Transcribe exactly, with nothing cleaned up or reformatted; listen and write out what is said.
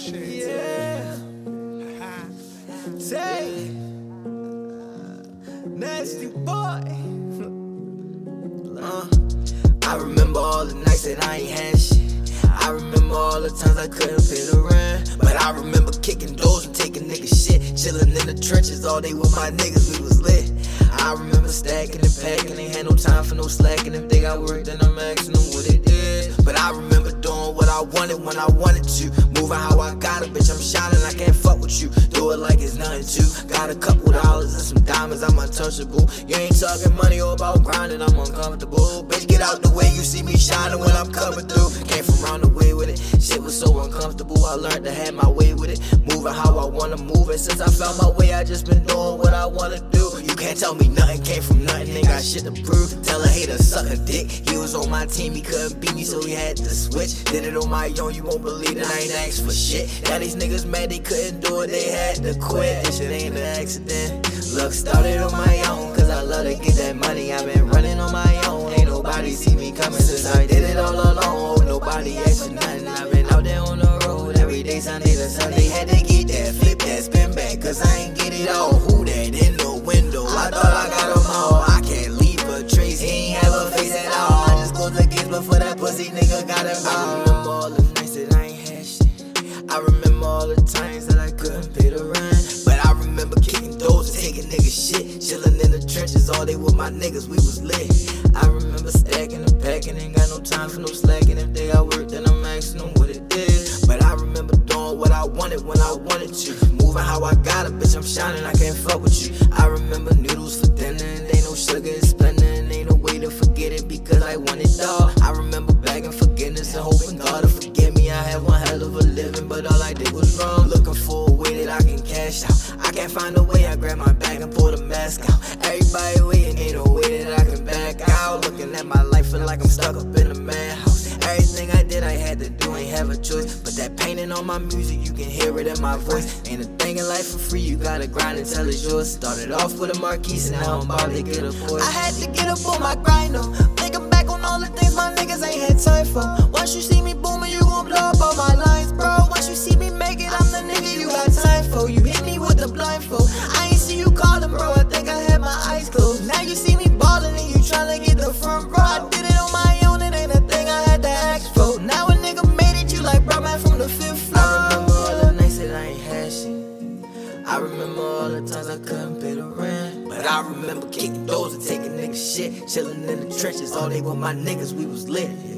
shit. Yeah. Tae. Nasty boy. uh, I remember all the nights that I ain't had shit. I remember all the times I couldn't pay the rent. But I remember kicking doors and taking niggas shit. Chillin' in the trenches all day with my niggas, we was lit. I remember stacking and packing, ain't had no time for no slacking. If they got work, then I'm asking them what it is. But I remember doing what I wanted when I wanted to. Moving how I got it, bitch, I'm shining, I can't fuck with you. Do it like it's nothing to. Got a couple dollars and some diamonds, I'm untouchable. You ain't talking money or about grinding, I'm uncomfortable. Bitch, get out the way, you see me shining when I'm coming through. Came from round the way with it, shit was so uncomfortable. I learned to have my way with it, moving how I wanna move it. Since I found my way, I just been doing what I wanna do. You can't tell me nothing came from nothing, ain't got shit to prove. Tell a hater suck a dick, he was on my team, he couldn't beat me, so he had to switch. Did it on my own, you won't believe that I ain't asked for shit. Now these niggas mad they couldn't do it, they had to quit. This shit ain't an accident. Look, started on my own, cause I love to get that money. I've been running on my own, ain't nobody see me coming since I did it all alone. Oh, nobody asked for nothing, I've been out there on the road every day, Sunday to Sunday. Had to get that, flip that, spin back, cause I ain't get it all. Who that in the window? I thought I got them all. I can't leave a trace, he ain't have a face at all. I just closed the gates before that pussy nigga got him out. I remember all the nights that I ain't had shit. I remember all the times that I couldn't pay the rent. But I remember kicking doors and taking niggas shit. Chillin' in the trenches all day with my niggas, we was lit. I remember stacking and packing, ain't got no time for no slacking. If they got work, then I'm asking them what it is. But I remember doing what I wanted when I wanted to. Moving how I got it, bitch, I'm shining, I can't fuck with you. I remember noodles for dinner, and ain't no sugar in splendor, and ain't no way to forget it because I want it all. I remember begging forgiveness and hoping God to forgive me. I had one hell of a living, but all I did was wrong. Looking for a way that I can cash out. I can't find a way, I grab my bag and pull the mask out. Everybody waiting, ain't no way that I can back out. Looking at my life, feel like I'm stuck up in a madhouse. Everything I did, I had to do, ain't have a choice. But that painting on my music, you can hear it in my voice. Ain't a thing in life for free, you gotta grind until it's yours. Started off with a Marquise, and now I'm about to get a Porsche. I had to get up on my grind, though. Thinking back on all the things my niggas ain't had time for. Once you see me booming, you gon' blow up all my lines, bro. Once you see me make it, I'm the nigga you got time for. You hit me with the blindfold, I ain't see you calling, bro. I think I had my eyes closed. Now you see me ballin' and you tryna get the front, bro. I did it on my own, it ain't a thing I had to ask for. Now a nigga made it, you like bro man from the fifth floor. I remember all the nights that I ain't had shit. I remember all the times I couldn't pay the rent. But I remember kicking doors and taking niggas shit. Chillin' in the trenches all day with my niggas, we was lit.